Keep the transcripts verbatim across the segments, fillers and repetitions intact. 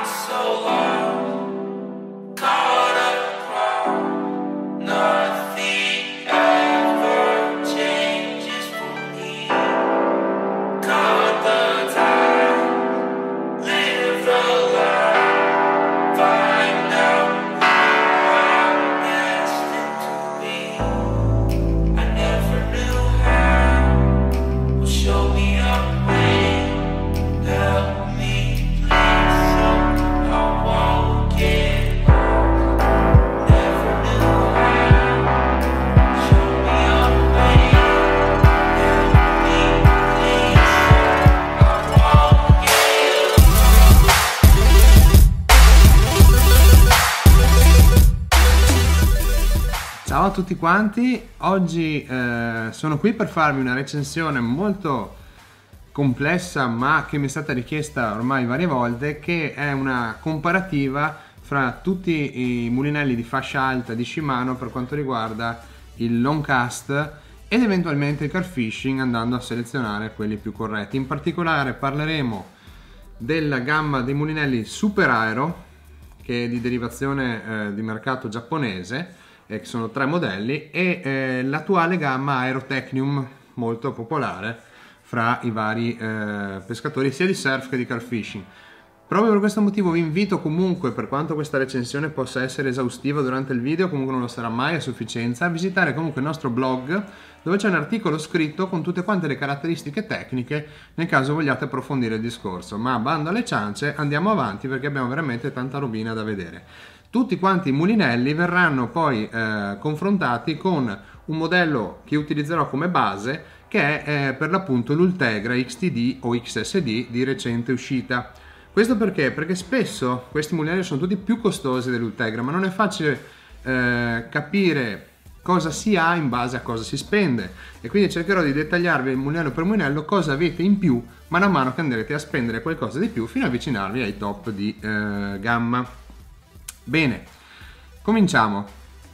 Ciao a tutti quanti, oggi eh, sono qui per farvi una recensione molto complessa ma che mi è stata richiesta ormai varie volte, che è una comparativa fra tutti i mulinelli di fascia alta di Shimano per quanto riguarda il long cast ed eventualmente il carp fishing, andando a selezionare quelli più corretti. In particolare parleremo della gamma dei mulinelli Super Aero, che è di derivazione eh, di mercato giapponese, che sono tre modelli, e eh, l'attuale gamma Aerotechnium, molto popolare fra i vari eh, pescatori sia di surf che di carp fishing. Proprio per questo motivo vi invito comunque, per quanto questa recensione possa essere esaustiva durante il video, comunque non lo sarà mai a sufficienza, a visitare comunque il nostro blog, dove c'è un articolo scritto con tutte quante le caratteristiche tecniche nel caso vogliate approfondire il discorso. Ma bando alle ciance, andiamo avanti perché abbiamo veramente tanta robina da vedere. Tutti quanti i mulinelli verranno poi eh, confrontati con un modello che utilizzerò come base, che è eh, per l'appunto l'Ultegra X T D o X S D di recente uscita. Questo perché? Perché spesso questi mulinelli sono tutti più costosi dell'Ultegra, ma non è facile eh, capire cosa si ha in base a cosa si spende, e quindi cercherò di dettagliarvi mulinello per mulinello cosa avete in più man mano che andrete a spendere qualcosa di più fino ad avvicinarvi ai top di eh, gamma. Bene, cominciamo.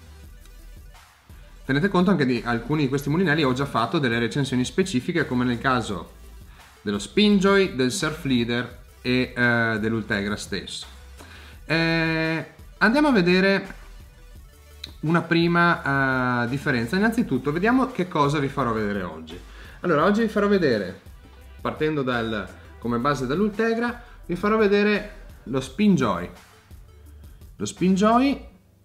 Tenete conto anche di alcuni di questi mulinelli, ho già fatto delle recensioni specifiche, come nel caso dello Spinjoy, del Surf Leader e eh, dell'Ultegra stesso. Eh, andiamo a vedere una prima uh, differenza. Innanzitutto vediamo che cosa vi farò vedere oggi. Allora, oggi vi farò vedere, partendo dal, come base dall'Ultegra, vi farò vedere lo Spinjoy. Lo Spinjoy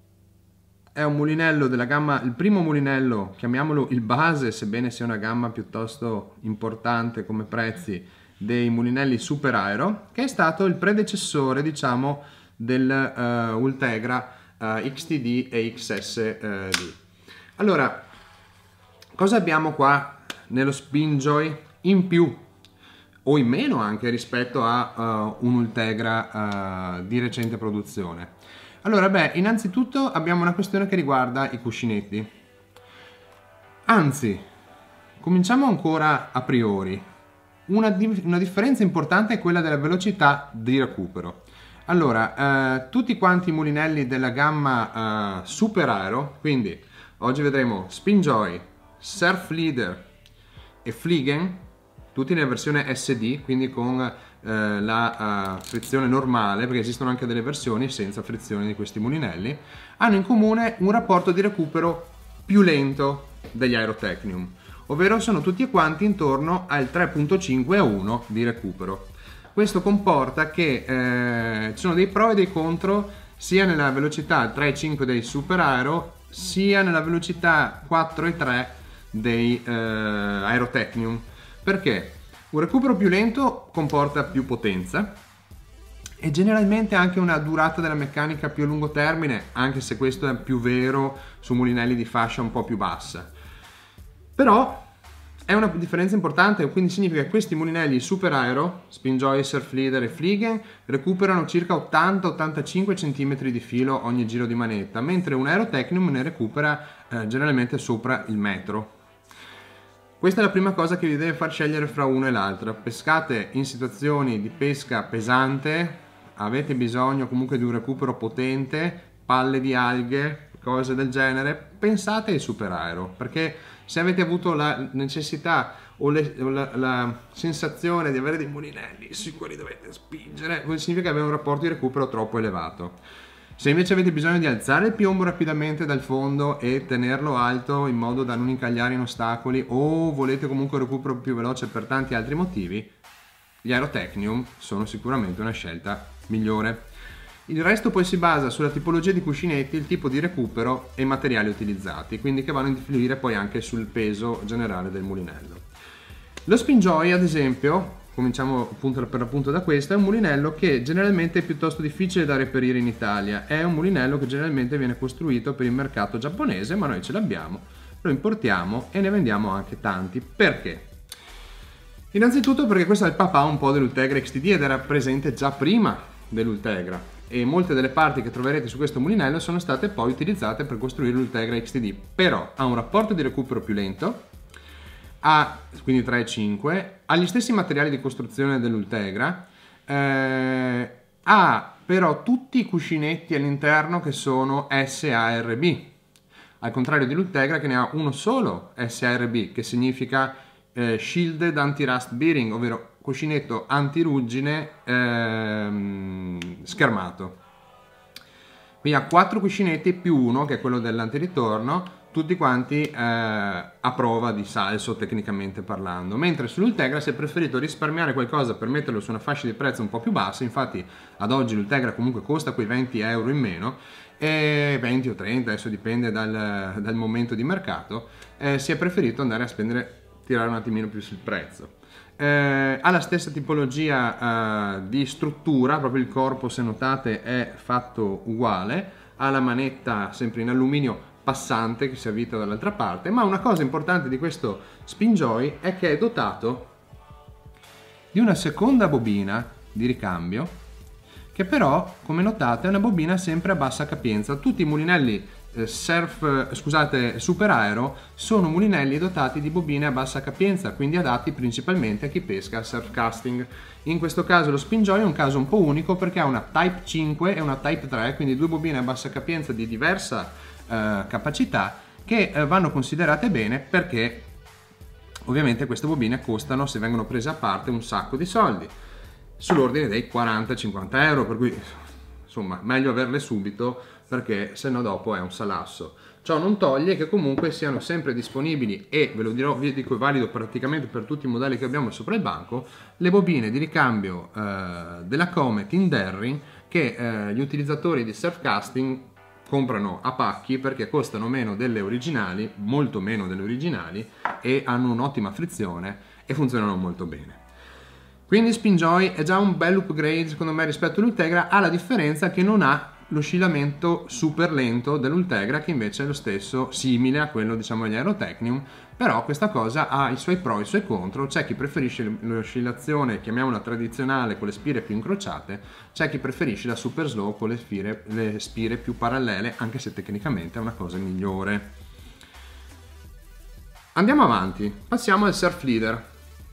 è un mulinello della gamma, il primo mulinello, chiamiamolo il base, sebbene sia una gamma piuttosto importante come prezzi, dei mulinelli Super Aero, che è stato il predecessore, diciamo, del uh, Ultegra uh, X T D e X S D. Allora, cosa abbiamo qua nello Spinjoy in più o in meno anche rispetto a uh, un Ultegra uh, di recente produzione? Allora, beh, innanzitutto abbiamo una questione che riguarda i cuscinetti. Anzi, cominciamo ancora a priori. Una, di una differenza importante è quella della velocità di recupero. Allora, eh, tutti quanti i mulinelli della gamma eh, Super Aero, quindi oggi vedremo Spinjoy, Surf Leader e Fliegen, tutti nella versione S D, quindi con eh, la uh, frizione normale, perché esistono anche delle versioni senza frizione di questi mulinelli, hanno in comune un rapporto di recupero più lento degli Aerotechnium, ovvero sono tutti quanti intorno al tre virgola cinque a uno di recupero. Questo comporta che eh, ci sono dei pro e dei contro sia nella velocità tre virgola cinque dei Super Aero sia nella velocità quattro virgola tre dei eh, Aerotechnium. Perché? Un recupero più lento comporta più potenza e generalmente anche una durata della meccanica più a lungo termine, anche se questo è più vero su mulinelli di fascia un po' più bassa. Però è una differenza importante, quindi significa che questi mulinelli Super Aero, Spinjoy, Surf Leader e Fliegen, recuperano circa ottanta ottantacinque centimetri di filo ogni giro di manetta, mentre un Aerotechnium ne recupera eh, generalmente sopra il metro. Questa è la prima cosa che vi deve far scegliere fra uno e l'altro. Pescate in situazioni di pesca pesante, avete bisogno comunque di un recupero potente, palle di alghe, cose del genere, pensate ai Super Aero, perché se avete avuto la necessità o, le, o la, la sensazione di avere dei mulinelli sui quali dovete spingere, significa che avete un rapporto di recupero troppo elevato. Se invece avete bisogno di alzare il piombo rapidamente dal fondo e tenerlo alto in modo da non incagliare in ostacoli, o volete comunque un recupero più veloce per tanti altri motivi, gli Aerotechnium sono sicuramente una scelta migliore. Il resto poi si basa sulla tipologia di cuscinetti, il tipo di recupero e i materiali utilizzati, quindi che vanno a influire poi anche sul peso generale del mulinello. Lo Spinjoy, ad esempio, cominciamo appunto per appunto da questo, è un mulinello che generalmente è piuttosto difficile da reperire in Italia. È un mulinello che generalmente viene costruito per il mercato giapponese, ma noi ce l'abbiamo, lo importiamo e ne vendiamo anche tanti. Perché? Innanzitutto perché questo è il papà un po' dell'Ultegra X T D ed era presente già prima dell'Ultegra, e molte delle parti che troverete su questo mulinello sono state poi utilizzate per costruire l'Ultegra X T D, però ha un rapporto di recupero più lento, ha quindi tre e cinque, ha gli stessi materiali di costruzione dell'Ultegra, eh, ha però tutti i cuscinetti all'interno che sono S A R B, al contrario dell'Ultegra che ne ha uno solo S A R B, che significa eh, Shielded Anti-Rust Bearing, ovvero cuscinetto antiruggine ehm, schermato. Quindi ha quattro cuscinetti più uno, che è quello dell'antiritorno, tutti quanti eh, a prova di salso tecnicamente parlando, mentre sull'Ultegra si è preferito risparmiare qualcosa per metterlo su una fascia di prezzo un po' più bassa. Infatti ad oggi l'Ultegra comunque costa quei venti euro in meno, e venti o trenta, adesso dipende dal, dal momento di mercato. Eh, si è preferito andare a spendere, tirare un attimino più sul prezzo. Eh, ha la stessa tipologia eh, di struttura, proprio il corpo, se notate, è fatto uguale, ha la manetta sempre in alluminio passante che si avvita dall'altra parte, ma una cosa importante di questo Spinjoy è che è dotato di una seconda bobina di ricambio, che però, come notate, è una bobina sempre a bassa capienza. Tutti i mulinelli eh, surf, scusate, super aero sono mulinelli dotati di bobine a bassa capienza, quindi adatti principalmente a chi pesca surf casting. In questo caso lo Spinjoy è un caso un po' unico perché ha una Type cinque e una Type tre, quindi due bobine a bassa capienza di diversa Uh, capacità, che uh, vanno considerate bene, perché ovviamente queste bobine costano, se vengono prese a parte, un sacco di soldi, sull'ordine dei quaranta cinquanta euro, per cui insomma meglio averle subito, perché se no dopo è un salasso. Ciò non toglie che comunque siano sempre disponibili, e ve lo dirò, vi dico, è valido praticamente per tutti i modelli che abbiamo sopra il banco, le bobine di ricambio uh, della Comet in Derring, che uh, gli utilizzatori di surfcasting comprano a pacchi perché costano meno delle originali, molto meno delle originali, e hanno un'ottima frizione e funzionano molto bene. Quindi Spinjoy è già un bel upgrade secondo me rispetto all'Ultegra, ha la differenza che non ha l'oscillamento super lento dell'Ultegra, che invece è lo stesso, simile a quello, diciamo, degli Aerotechnium, però questa cosa ha i suoi pro e i suoi contro. C'è chi preferisce l'oscillazione, chiamiamola tradizionale, con le spire più incrociate, c'è chi preferisce la super slow con le spire, le spire più parallele, anche se tecnicamente è una cosa migliore. Andiamo avanti, passiamo al Surf Leader.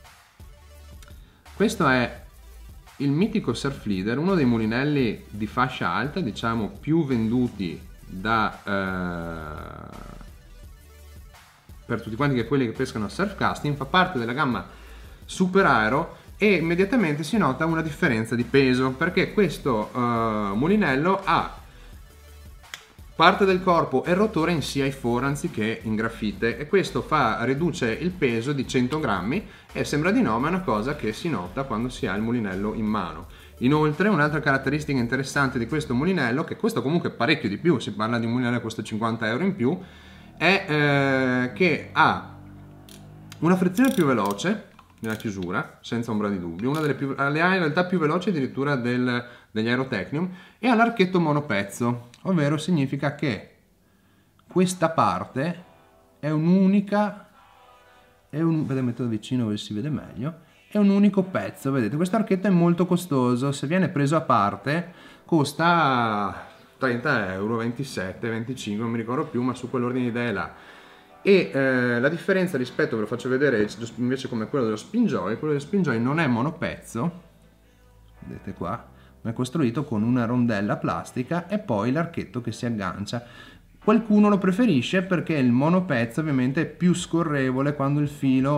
Questo è il mitico Surf Leader, uno dei mulinelli di fascia alta, diciamo, più venduti da eh, per tutti quanti, che quelli che pescano a surf casting. Fa parte della gamma Super Aero e immediatamente si nota una differenza di peso, perché questo eh, mulinello ha parte del corpo e rotore in C I quattro anziché in grafite, e questo fa, riduce il peso di cento grammi, e sembra di no, ma è una cosa che si nota quando si ha il mulinello in mano. Inoltre un'altra caratteristica interessante di questo mulinello, che costa comunque parecchio di più, si parla di un mulinello che costa cinquanta euro in più, è eh, che ha una frizione più veloce nella chiusura, senza ombra di dubbio, una delle più, le ha in realtà più veloci addirittura del, degli Aerotechnium, e ha l'archetto monopezzo, ovvero significa che questa parte è un'unica, è un, vedete, metto vicino dove si vede meglio, è un unico pezzo. Vedete, questo archetto è molto costoso, se viene preso a parte costa trenta euro, ventisette, venticinque, non mi ricordo più, ma su quell'ordine di idee là. E eh, la differenza rispetto, ve lo faccio vedere invece, come quello dello Spinjoy, quello dello Spinjoy non è monopezzo, vedete qua, ma è costruito con una rondella plastica e poi l'archetto che si aggancia. Qualcuno lo preferisce perché il monopezzo ovviamente è più scorrevole quando il filo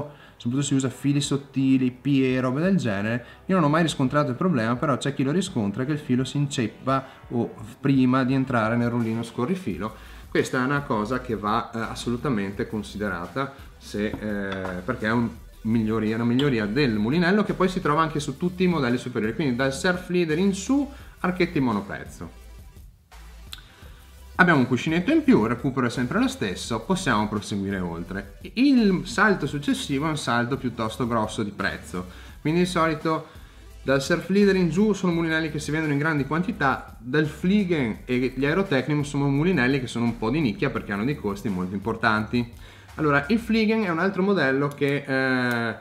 soprattutto si usa fili sottili, P E, robe del genere. Io non ho mai riscontrato il problema, però c'è chi lo riscontra, che il filo si inceppa o prima di entrare nel rullino scorrifilo. Questa è una cosa che va eh, assolutamente considerata, se, eh, perché è un miglioria, una miglioria del mulinello, che poi si trova anche su tutti i modelli superiori, quindi dal surf leader in su, archetti monopezzo. Abbiamo un cuscinetto in più, il recupero è sempre lo stesso, possiamo proseguire oltre. Il salto successivo è un salto piuttosto grosso di prezzo, quindi di solito dal surf leader in giù sono mulinelli che si vendono in grandi quantità, dal Fliegen e gli Aerotechnium sono mulinelli che sono un po' di nicchia perché hanno dei costi molto importanti. Allora, il Fliegen è un altro modello che eh,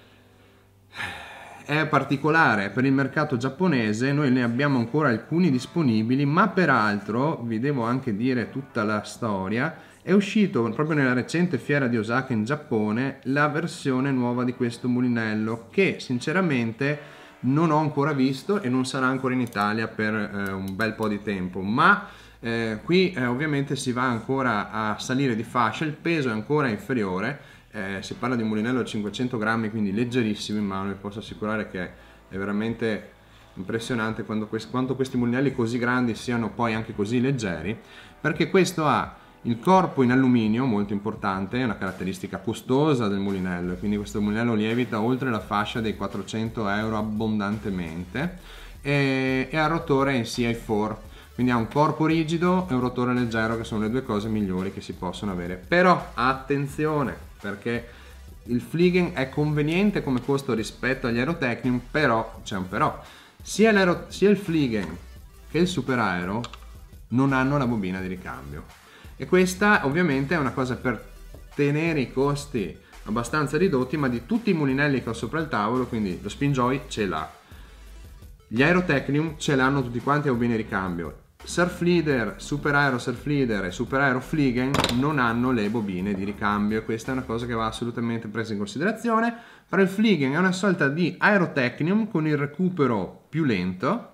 è particolare per il mercato giapponese, noi ne abbiamo ancora alcuni disponibili, ma peraltro, vi devo anche dire tutta la storia, è uscito proprio nella recente fiera di Osaka in Giappone la versione nuova di questo mulinello, che sinceramente non ho ancora visto e non sarà ancora in Italia per eh, un bel po' di tempo, ma eh, qui eh, ovviamente si va ancora a salire di fascia, il peso è ancora inferiore, eh, si parla di un mulinello da cinquecento grammi, quindi leggerissimo in mano. Vi posso assicurare che è veramente impressionante quando questi, quanto questi mulinelli così grandi siano poi anche così leggeri, perché questo ha il corpo in alluminio, molto importante, è una caratteristica costosa del mulinello, e quindi questo mulinello lievita oltre la fascia dei quattrocento euro abbondantemente, e, e ha il rotore in C I quattro, quindi ha un corpo rigido e un rotore leggero, che sono le due cose migliori che si possono avere. Però attenzione, perché il Fliegen è conveniente come costo rispetto agli Aerotechnium, però c'è un però, sia, sia il Fliegen che il Super Aero non hanno la bobina di ricambio. E questa ovviamente è una cosa per tenere i costi abbastanza ridotti, ma di tutti i mulinelli che ho sopra il tavolo, quindi lo Spinjoy ce l'ha, gli Aerotechnium ce l'hanno tutti quanti a bobine di ricambio, Surf Leader, Super Aero Surf Leader e Super Aero Fliegen non hanno le bobine di ricambio, e questa è una cosa che va assolutamente presa in considerazione. Però il Fliegen è una sorta di Aerotechnium con il recupero più lento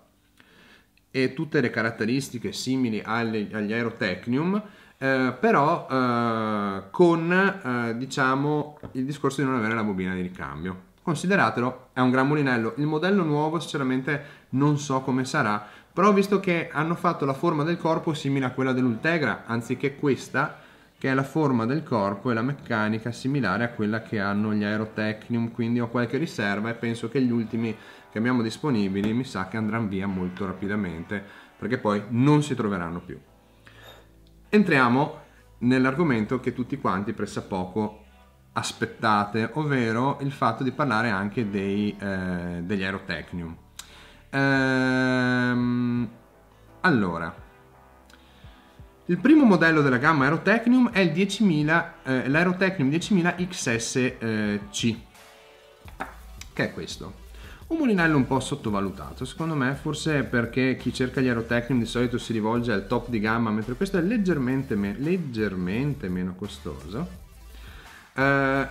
e tutte le caratteristiche simili agli, agli Aerotechnium, Eh, però eh, con eh, diciamo il discorso di non avere la bobina di ricambio. Consideratelo, è un gran mulinello. Il modello nuovo sinceramente non so come sarà, però ho visto che hanno fatto la forma del corpo simile a quella dell'Ultegra, anziché questa che è la forma del corpo e la meccanica similare a quella che hanno gli Aerotechnium, quindi ho qualche riserva e penso che gli ultimi che abbiamo disponibili mi sa che andranno via molto rapidamente, perché poi non si troveranno più. Entriamo nell'argomento che tutti quanti pressappoco aspettate, ovvero il fatto di parlare anche dei, eh, degli Aerotechnium. Ehm, allora, il primo modello della gamma Aerotechnium è il diecimila, eh, l'Aerotechnium diecimila X S C, che è questo. Un mulinello un po' sottovalutato, secondo me, forse perché chi cerca gli Aerotechnium di solito si rivolge al top di gamma, mentre questo è leggermente, me leggermente meno costoso. Eh,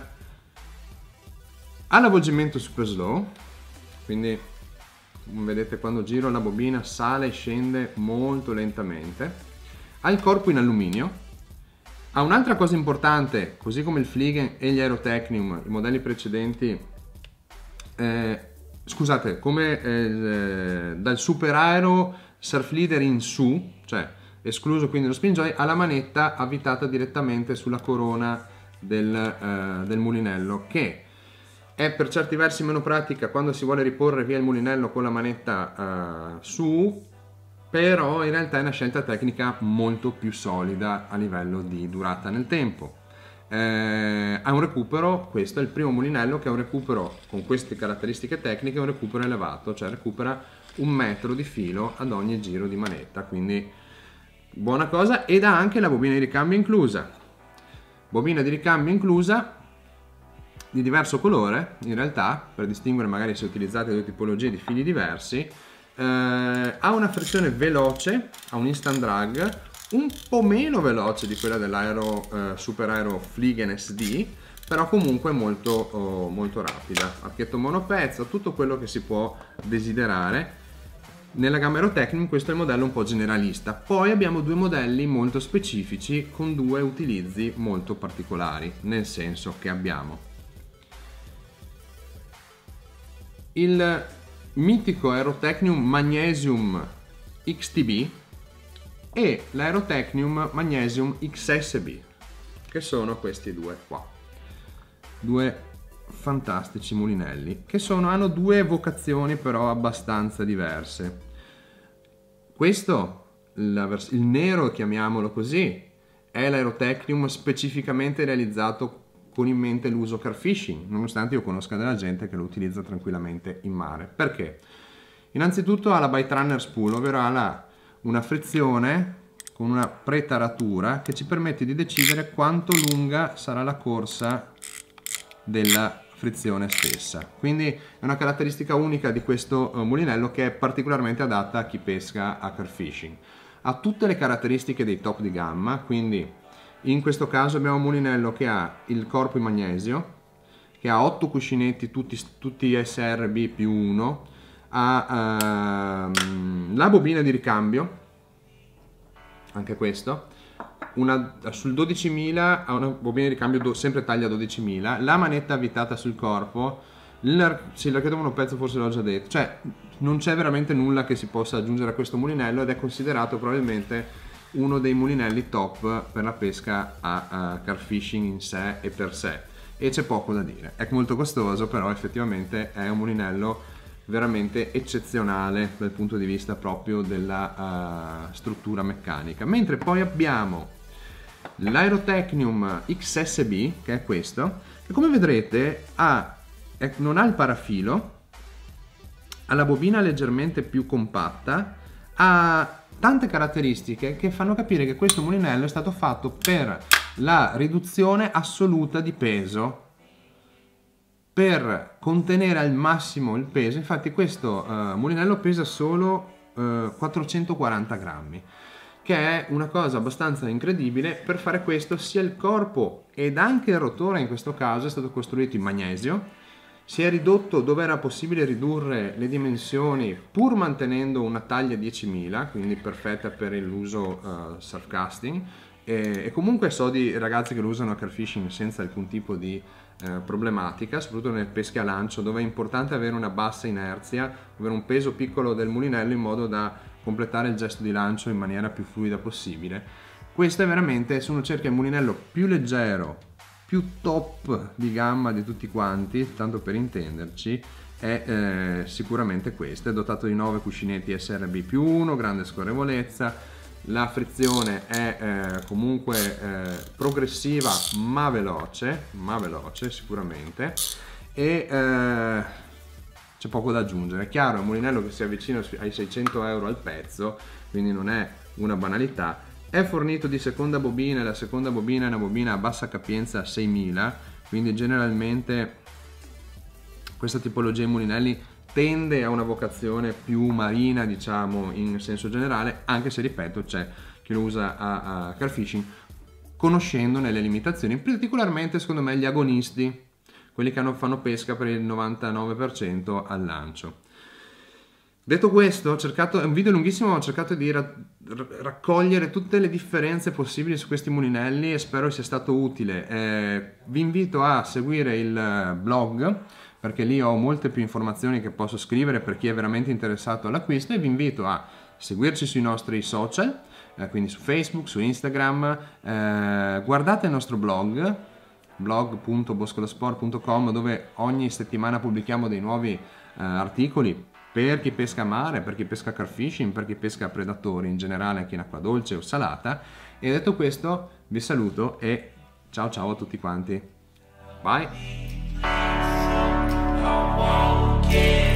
ha l'avvolgimento super slow, quindi come vedete quando giro la bobina sale e scende molto lentamente. Ha il corpo in alluminio. Ha un'altra cosa importante, così come il Fliegen e gli Aerotechnium, i modelli precedenti, eh, scusate, come eh, dal Super Aero Surf Leader in su, cioè escluso quindi lo Spinjoy, ha la manetta avvitata direttamente sulla corona del, eh, del mulinello, che è per certi versi meno pratica quando si vuole riporre via il mulinello con la manetta eh, su, però in realtà è una scelta tecnica molto più solida a livello di durata nel tempo. Eh, ha un recupero, questo è il primo mulinello che ha un recupero con queste caratteristiche tecniche, un recupero elevato, cioè recupera un metro di filo ad ogni giro di manetta, quindi buona cosa. Ed ha anche la bobina di ricambio inclusa, bobina di ricambio inclusa di diverso colore in realtà, per distinguere magari se utilizzate due tipologie di fili diversi. Eh, ha una frizione veloce, ha un instant drag un po' meno veloce di quella dell'Aero eh, Super Aero Fliegen S D, però comunque molto, oh, molto rapida. Archetto monopezzo, tutto quello che si può desiderare. Nella gamma Aerotechnium questo è il modello un po' generalista. Poi abbiamo due modelli molto specifici con due utilizzi molto particolari, nel senso che abbiamo il mitico Aerotechnium Magnesium X T B e l'Aerotechnium Magnesium X S B, che sono questi due qua, due fantastici mulinelli che sono, hanno due vocazioni però abbastanza diverse. Questo, il nero, chiamiamolo così, è l'Aerotechnium specificamente realizzato con in mente l'uso car fishing, nonostante io conosca della gente che lo utilizza tranquillamente in mare. Perché? Innanzitutto ha la bite runner spool, ovvero ha la, una frizione con una pretaratura che ci permette di decidere quanto lunga sarà la corsa della frizione stessa. Quindi è una caratteristica unica di questo uh, mulinello, che è particolarmente adatta a chi pesca a car fishing. Ha tutte le caratteristiche dei top di gamma, quindi in questo caso abbiamo un mulinello che ha il corpo in magnesio, che ha otto cuscinetti tutti, tutti S R B più uno, ha uh, la bobina di ricambio, anche questo, una, sul dodicimila ha una bobina di ricambio sempre taglia dodicimila, la manetta avvitata sul corpo, sì, l'archetto monopezzo forse l'ho già detto, cioè non c'è veramente nulla che si possa aggiungere a questo mulinello, ed è considerato probabilmente uno dei mulinelli top per la pesca a, a car fishing in sé e per sé, e c'è poco da dire. È molto costoso, però effettivamente è un mulinello veramente eccezionale dal punto di vista proprio della uh, struttura meccanica. Mentre poi abbiamo l'Aerotechnium X S B, che è questo, che come vedrete ha, è, non ha il parafilo, ha la bobina leggermente più compatta, ha tante caratteristiche che fanno capire che questo mulinello è stato fatto per la riduzione assoluta di peso, per contenere al massimo il peso. Infatti questo uh, mulinello pesa solo uh, quattrocentoquaranta grammi, che è una cosa abbastanza incredibile. Per fare questo sia il corpo ed anche il rotore in questo caso è stato costruito in magnesio. Si è ridotto dove era possibile ridurre le dimensioni, pur mantenendo una taglia diecimila, quindi perfetta per l'uso uh, surfcasting, e, e comunque so di ragazzi che lo usano a car fishing senza alcun tipo di uh, problematica, soprattutto nelle pesche a lancio, dove è importante avere una bassa inerzia, avere un peso piccolo del mulinello in modo da completare il gesto di lancio in maniera più fluida possibile. Questo è veramente, se uno cerca il mulinello più leggero, più top di gamma di tutti quanti, tanto per intenderci, è eh, sicuramente questo. È dotato di nove cuscinetti S R B più uno, grande scorrevolezza, la frizione è eh, comunque eh, progressiva ma veloce, ma veloce sicuramente, e eh, c'è poco da aggiungere. È chiaro, è un mulinello che si avvicina ai seicento euro al pezzo, quindi non è una banalità. È fornito di seconda bobina, e la seconda bobina è una bobina a bassa capienza seimila, quindi generalmente questa tipologia di mulinelli tende a una vocazione più marina, diciamo, in senso generale, anche se, ripeto, c'è chi lo usa a, a car fishing, conoscendone le limitazioni, particolarmente secondo me gli agonisti, quelli che hanno, fanno pesca per il novantanove per cento al lancio. Detto questo, ho cercato, è un video lunghissimo, ho cercato di ra raccogliere tutte le differenze possibili su questi mulinelli e spero sia stato utile. Eh, vi invito a seguire il blog, perché lì ho molte più informazioni che posso scrivere per chi è veramente interessato all'acquisto, e vi invito a seguirci sui nostri social, eh, quindi su Facebook, su Instagram, eh, guardate il nostro blog, blog punto boscolosport punto com, dove ogni settimana pubblichiamo dei nuovi eh, articoli per chi pesca a mare, per chi pesca car fishing, per chi pesca a predatori in generale, anche in acqua dolce o salata. E detto questo vi saluto e ciao ciao a tutti quanti. Bye!